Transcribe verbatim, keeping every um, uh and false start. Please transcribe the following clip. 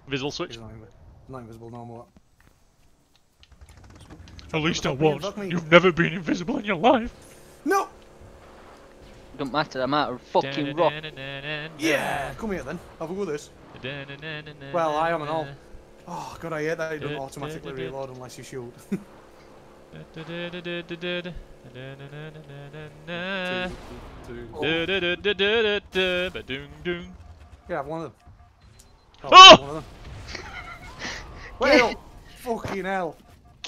Visual switch. He's not, invi not invisible no more. At least I Fuck me, was. fuck me. You've never been invisible in your life. No! Don't matter, I'm out of fucking rock. Yeah! Come here then. Have a go with this. Well, I am and all. Oh god, I hate that it doesn't automatically reload unless you shoot. Yeah, have one of them. Oh! Oh! One of them. Well, fucking hell.